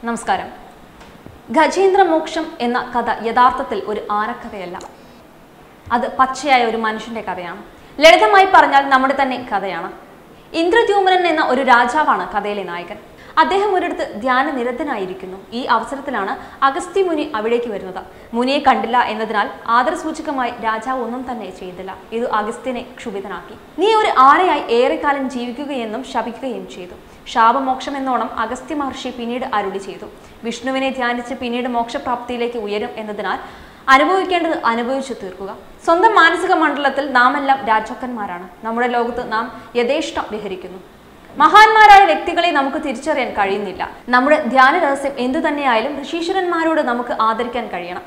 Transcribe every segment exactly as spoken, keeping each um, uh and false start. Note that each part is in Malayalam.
നമസ്കാരം. ഗജേന്ദ്ര മോക്ഷം എന്ന കഥ യഥാർത്ഥത്തിൽ ഒരു ആനക്കഥയല്ല. അത് പച്ചയായ ഒരു മനുഷ്യന്റെ കഥയാണ്. ലളിതമായി പറഞ്ഞാൽ നമ്മുടെ തന്നെ കഥയാണ്. ഇന്ദ്രദ്യുമ്നൻ എന്ന ഒരു രാജാവാണ് കഥയിലെ നായകൻ. അദ്ദേഹം ഒരിടത്ത് ധ്യാനനിരതനായിരിക്കുന്നു. ഈ അവസരത്തിലാണ് അഗസ്ത്യ മുനി അവിടേക്ക് വരുന്നത്. മുനിയെ കണ്ടില്ല എന്നതിനാൽ ആദരസൂചകമായി രാജാവ് ഒന്നും തന്നെ ചെയ്തില്ല. ഇത് അഗസ്ത്യനെ ക്ഷുഭിതനാക്കി. നീ ഒരു ആനയായി ഏറെക്കാലം ജീവിക്കുകയെന്നും ശപിക്കുകയും ചെയ്തു. ശാപമോക്ഷം എന്നോണം അഗസ്ത്യ മഹർഷി പിന്നീട് അരുളി ചെയ്തു. വിഷ്ണുവിനെ ധ്യാനിച്ച് പിന്നീട് മോക്ഷപ്രാപ്തിയിലേക്ക് ഉയരും എന്നതിനാൽ അനുഭവിക്കേണ്ടത് അനുഭവിച്ചു തീർക്കുക. സ്വന്തം മാനസിക മണ്ഡലത്തിൽ നാം എല്ലാം രാജാക്കന്മാരാണ്. നമ്മുടെ ലോകത്ത് നാം യഥേഷ്ടം വിഹരിക്കുന്നു. മഹാന്മാരായ വ്യക്തികളെ നമുക്ക് തിരിച്ചറിയാൻ കഴിയുന്നില്ല. നമ്മുടെ ധ്യാന രഹസ്യം എന്തു തന്നെയായാലും ഋഷീശ്വരന്മാരോട് നമുക്ക് ആദരിക്കാൻ കഴിയണം.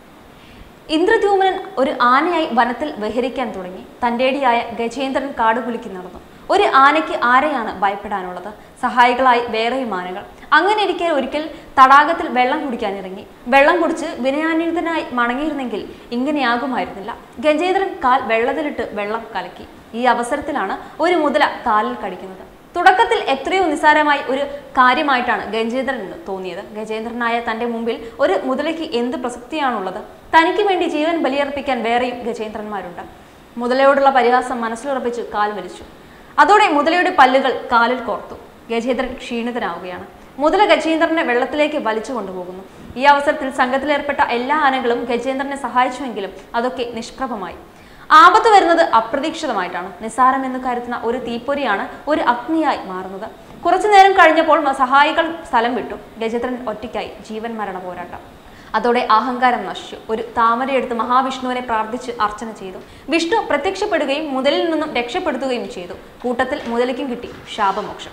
ഇന്ദ്രദ്യുമ്നൻ ഒരു ആനയായി വനത്തിൽ വിഹരിക്കാൻ തുടങ്ങി. തന്റേടിയായ ഗജേന്ദ്രൻ കാടുകുലുക്കി നടന്നു. ഒരു ആനയ്ക്ക് ആരെയാണ് ഭയപ്പെടാനുള്ളത്? സഹായികളായി വേറെയും ആനകൾ. അങ്ങനെ ഇരിക്കെ ഒരിക്കൽ തടാകത്തിൽ വെള്ളം കുടിക്കാൻ ഇറങ്ങി. വെള്ളം കുടിച്ച് വിനയാന്വിതനായി മടങ്ങിയിരുന്നെങ്കിൽ ഇങ്ങനെയാകുമായിരുന്നില്ല. ഗജേന്ദ്രൻ കാൽ വെള്ളത്തിലിട്ട് വെള്ളം കലക്കി. ഈ അവസരത്തിലാണ് ഒരു മുതല കാലിൽ കടിക്കുന്നത്. തുടക്കത്തിൽ എത്രയോ നിസ്സാരമായി ഒരു കാര്യമായിട്ടാണ് ഗജേന്ദ്രന് തോന്നിയത്. ഗജേന്ദ്രനായ തന്റെ മുമ്പിൽ ഒരു മുതലയ്ക്ക് എന്ത് പ്രസക്തിയാണുള്ളത്? തനിക്ക് വേണ്ടി ജീവൻ ബലിയർപ്പിക്കാൻ വേറെയും ഗജേന്ദ്രന്മാരുണ്ട്. മുതലയോടുള്ള പരിഹാസം മനസ്സിലുറപ്പിച്ച് കാൽ വലിച്ചു. അതോടെ മുതലയുടെ പല്ലുകൾ കാലിൽ കോർത്തു. ഗജേന്ദ്രൻ ക്ഷീണിതനാവുകയാണ്. മുതല ഗജേന്ദ്രനെ വെള്ളത്തിലേക്ക് വലിച്ചു കൊണ്ടുപോകുന്നു. ഈ അവസരത്തിൽ സംഘത്തിലേർപ്പെട്ട എല്ലാ ആനകളും ഗജേന്ദ്രനെ സഹായിച്ചുവെങ്കിലും അതൊക്കെ നിഷ്പ്രഭമായി. ആപത്ത് വരുന്നത് അപ്രതീക്ഷിതമായിട്ടാണ്. നിസ്സാരം എന്ന് കരുതുന്ന ഒരു തീപ്പൊരിയാണ് ഒരു അഗ്നിയായി മാറുന്നത്. കുറച്ചു നേരം കഴിഞ്ഞപ്പോൾ സഹായികൾ സ്ഥലം വിട്ടു. ഗജേന്ദ്രൻ ഒറ്റയ്ക്കായി. ജീവൻ മരണ പോരാട്ടം. അതോടെ അഹങ്കാരം നശിച്ചു. ഒരു താമരയെടുത്ത് മഹാവിഷ്ണുവിനെ പ്രാർത്ഥിച്ച് അർച്ചന ചെയ്തു. വിഷ്ണു പ്രത്യക്ഷപ്പെടുകയും മുതലിൽ നിന്നും രക്ഷപ്പെടുത്തുകയും ചെയ്തു. കൂട്ടത്തിൽ മുതലിക്കും കിട്ടി ശാപമോക്ഷം.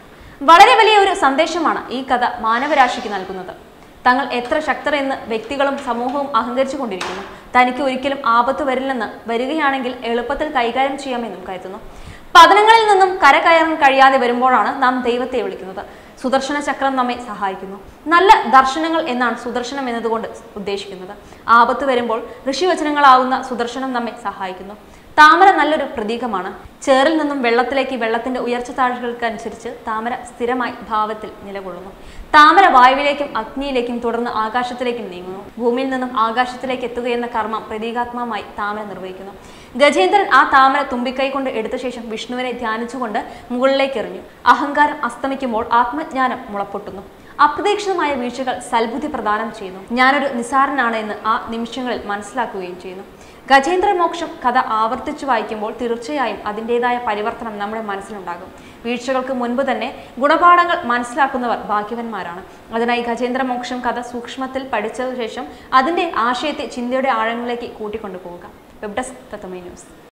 വളരെ വലിയ ഒരു സന്ദേശമാണ് ഈ കഥ മാനവരാശിക്ക് നൽകുന്നത്. തങ്ങൾ എത്ര ശക്തർ എന്ന് വ്യക്തികളും സമൂഹവും അഹങ്കരിച്ചു കൊണ്ടിരിക്കുന്നു. തനിക്ക് ഒരിക്കലും ആപത്ത് വരില്ലെന്ന്, വരികയാണെങ്കിൽ എളുപ്പത്തിൽ കൈകാര്യം ചെയ്യാമെന്നും കരുതുന്നു. പതനങ്ങളിൽ നിന്നും കരകയറാൻ കഴിയാതെ വരുമ്പോഴാണ് നാം ദൈവത്തെ വിളിക്കുന്നത്. സുദർശന ചക്രം നമ്മെ സഹായിക്കുന്നു. നല്ല ദർശനങ്ങൾ എന്നാണ് സുദർശനം എന്നതുകൊണ്ട് ഉദ്ദേശിക്കുന്നത്. ആപത്ത് വരുമ്പോൾ ഋഷിവചനങ്ങളാവുന്ന സുദർശനം നമ്മെ സഹായിക്കുന്നു. താമര നല്ലൊരു പ്രതീകമാണ്. ചേറിൽ നിന്നും വെള്ളത്തിലേക്ക് വെള്ളത്തിന്റെ ഉയർച്ച താഴ്ചകൾക്കനുസരിച്ച് താമര സ്ഥിരമായി ഭാവത്തിൽ നിലകൊള്ളുന്നു. താമര വായുവിലേക്കും അഗ്നിയിലേക്കും തുടർന്ന് ആകാശത്തിലേക്കും നീങ്ങുന്നു. ഭൂമിയിൽ നിന്നും ആകാശത്തിലേക്ക് എത്തുകയെന്ന കർമ്മം പ്രതീകാത്മകമായി താമര നിർവഹിക്കുന്നു. ഗജേന്ദ്രൻ ആ താമര തുമ്പിക്കൈ കൊണ്ട് എടുത്ത ശേഷം വിഷ്ണുവിനെ ധ്യാനിച്ചുകൊണ്ട് മുകളിലേക്ക് എറിഞ്ഞു. അഹങ്കാരം അസ്തമിക്കുമ്പോൾ ആത്മജ്ഞാനം മുളപ്പൊട്ടുന്നു. അപ്രതീക്ഷിതമായ വീഴ്ചകൾ സൽബുദ്ധി പ്രദാനം ചെയ്യുന്നു. ഞാനൊരു നിസാരനാണ് എന്ന് ആ നിമിഷങ്ങളിൽ മനസ്സിലാക്കുകയും ചെയ്യുന്നു. ഗജേന്ദ്ര മോക്ഷം കഥ ആവർത്തിച്ചു വായിക്കുമ്പോൾ തീർച്ചയായും അതിൻ്റെതായ പരിവർത്തനം നമ്മുടെ മനസ്സിലുണ്ടാകും. വീഴ്ചകൾക്ക് മുൻപ് തന്നെ ഗുണപാഠങ്ങൾ മനസ്സിലാക്കുന്നവർ ഭാഗ്യവന്മാരാണ്. അതിനായി ഗജേന്ദ്ര മോക്ഷം കഥ സൂക്ഷ്മത്തിൽ പഠിച്ചതിനു ശേഷം അതിൻ്റെ ആശയത്തെ ചിന്തയുടെ ആഴങ്ങളിലേക്ക് കൂട്ടിക്കൊണ്ടു പോവുക. Web desk Tatwamayi news.